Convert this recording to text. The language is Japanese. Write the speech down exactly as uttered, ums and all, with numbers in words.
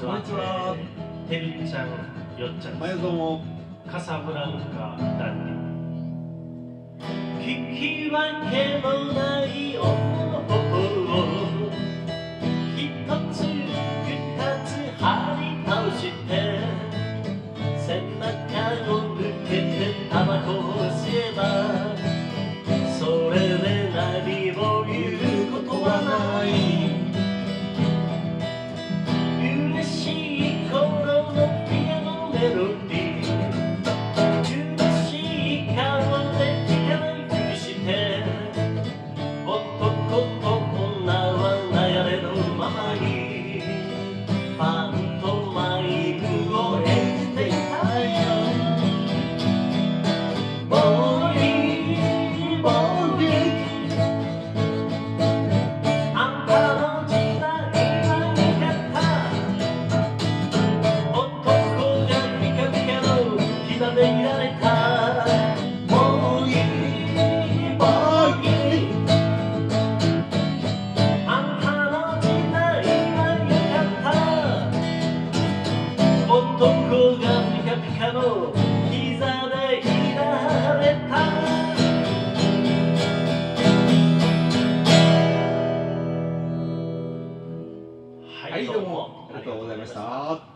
ちは。てるちゃん、よっちゃん。 はい、どうも。 カサブランカダンディー。聞き分けのない音を一つ二つ張り倒して背中を抜けてタバコを吸えばそれで何も言うことはない。嬉しい頃のピアノメロディー苦しい顔で聞かないふりして男と女は悩めのままにパントマイムを演じていたよ。ボーイボーイあんたの時代は良かった男がピカピカの膝でいられた。ボーイボーイあんたの時代は良かった男がピカピカの膝でいられた。 はい、どうも。ありがとうございました。